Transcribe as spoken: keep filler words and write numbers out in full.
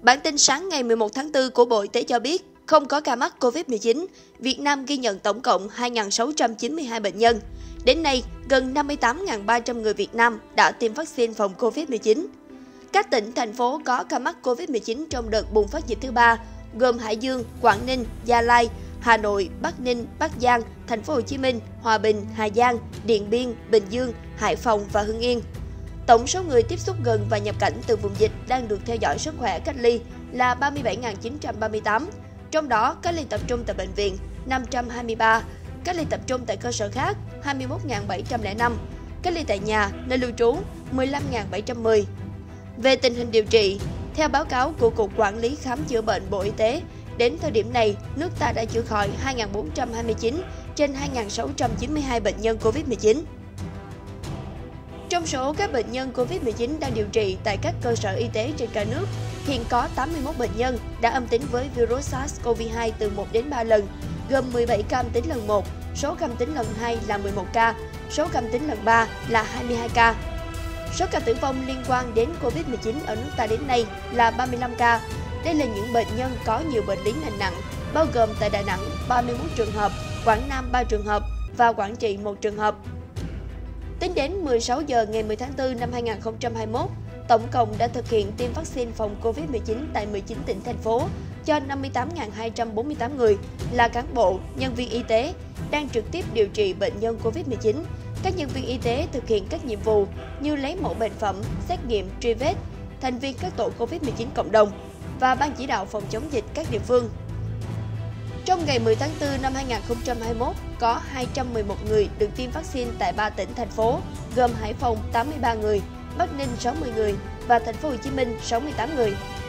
Bản tin sáng ngày mười một tháng tư của Bộ Y tế cho biết, không có ca mắc Covid mười chín, Việt Nam ghi nhận tổng cộng hai nghìn sáu trăm chín mươi hai bệnh nhân. Đến nay, gần năm mươi tám nghìn ba trăm người Việt Nam đã tiêm vaccine phòng Covid mười chín. Các tỉnh, thành phố có ca mắc Covid mười chín trong đợt bùng phát dịch thứ ba gồm Hải Dương, Quảng Ninh, Gia Lai, Hà Nội, Bắc Ninh, Bắc Giang, Thành phố Hồ Chí Minh, Hòa Bình, Hà Giang, Điện Biên, Bình Dương, Hải Phòng và Hưng Yên. Tổng số người tiếp xúc gần và nhập cảnh từ vùng dịch đang được theo dõi sức khỏe cách ly là ba mươi bảy nghìn chín trăm ba mươi tám, trong đó cách ly tập trung tại bệnh viện năm trăm hai mươi ba, cách ly tập trung tại cơ sở khác hai mươi mốt nghìn bảy trăm lẻ năm, cách ly tại nhà, nơi lưu trú mười lăm nghìn bảy trăm mười. Về tình hình điều trị, theo báo cáo của Cục Quản lý Khám chữa bệnh Bộ Y tế, đến thời điểm này, nước ta đã chữa khỏi hai nghìn bốn trăm hai mươi chín trên hai nghìn sáu trăm chín mươi hai bệnh nhân Covid mười chín. Trong số các bệnh nhân Covid mười chín đang điều trị tại các cơ sở y tế trên cả nước, hiện có tám mươi mốt bệnh nhân đã âm tính với virus SARS-xê o vê hai từ một đến ba lần, gồm mười bảy ca âm tính lần một, số ca âm tính lần hai là mười một ca, số ca âm tính lần ba là hai mươi hai ca. Số ca tử vong liên quan đến Covid mười chín ở nước ta đến nay là ba mươi lăm ca. Đây là những bệnh nhân có nhiều bệnh lý nền nặng, bao gồm tại Đà Nẵng ba mươi mốt trường hợp, Quảng Nam ba trường hợp và Quảng Trị một trường hợp. Tính đến mười sáu giờ ngày mười tháng tư năm hai nghìn không trăm hai mươi mốt, tổng cộng đã thực hiện tiêm vaccine phòng Covid mười chín tại mười chín tỉnh, thành phố cho năm mươi tám nghìn hai trăm bốn mươi tám người là cán bộ, nhân viên y tế đang trực tiếp điều trị bệnh nhân Covid mười chín. Các nhân viên y tế thực hiện các nhiệm vụ như lấy mẫu bệnh phẩm, xét nghiệm, truy vết, thành viên các tổ Covid mười chín cộng đồng và ban chỉ đạo phòng chống dịch các địa phương. Trong ngày mười tháng tư năm hai nghìn không trăm hai mươi mốt, có hai trăm mười một người được tiêm vaccine tại ba tỉnh, thành phố gồm Hải Phòng tám mươi ba người, Bắc Ninh sáu mươi người và Thành phố Hồ Chí Minh sáu mươi tám người.